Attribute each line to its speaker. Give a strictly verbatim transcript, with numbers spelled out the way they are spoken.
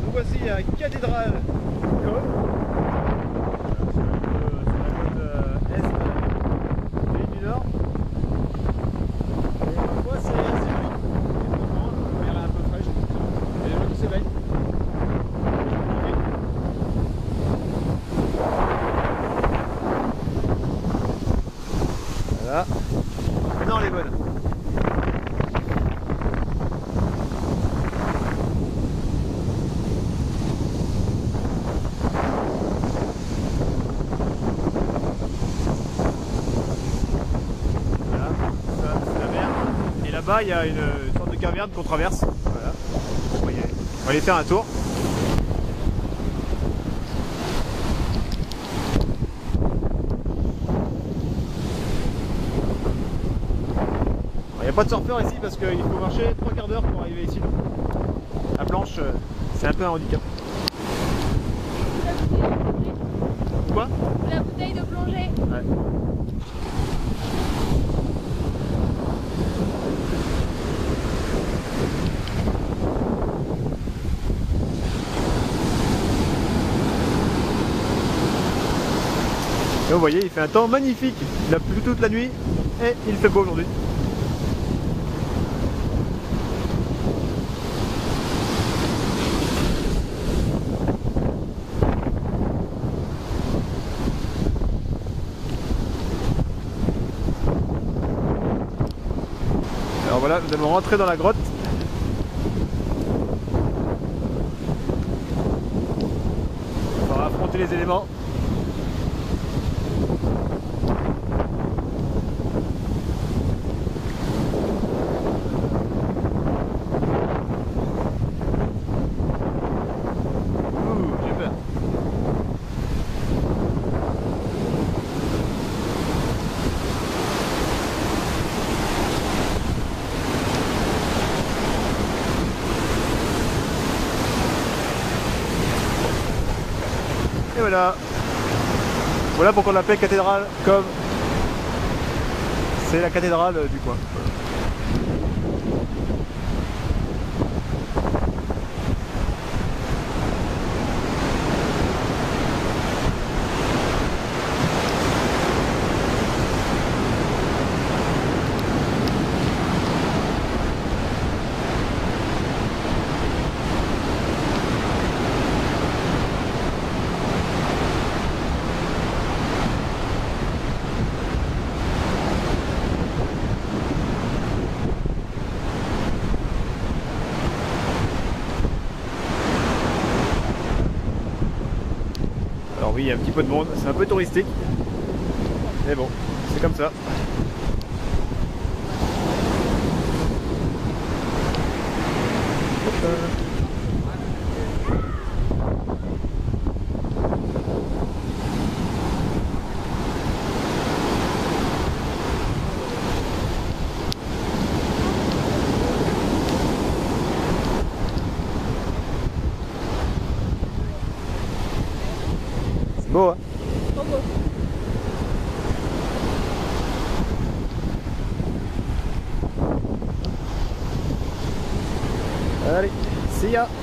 Speaker 1: nous voici à Cathédrale Cove. Sur la côte euh, est de l'île du Nord. Et ma foi, c'est assez joli. Et franchement, l'air est un peu fraîche. Et les gens qui s'éveillent. Voilà. Non, elle est bonne. Voilà, ça c'est la mer. Et là-bas, il y a une, une sorte de caverne qu'on traverse. Voilà. On va, y aller. On va aller faire un tour. Il n'y a pas de surfeur ici parce qu'il faut marcher trois quarts d'heure pour arriver ici. La planche, c'est un peu un handicap. Quoi?
Speaker 2: La bouteille de plongée.
Speaker 1: Ouais. Et vous voyez, il fait un temps magnifique. Il a plu toute la nuit et il fait beau aujourd'hui. Alors voilà, nous allons rentrer dans la grotte. On va affronter les éléments. Ouh, j'ai peur. Et voilà. Voilà pourquoi on l'appelle cathédrale comme c'est la cathédrale du coin. Alors oui, il y a un petit peu de monde, c'est un peu touristique. Mais bon, c'est comme ça. Hop. C'est beau, hein?
Speaker 2: Trop beau.
Speaker 1: Allez, see ya!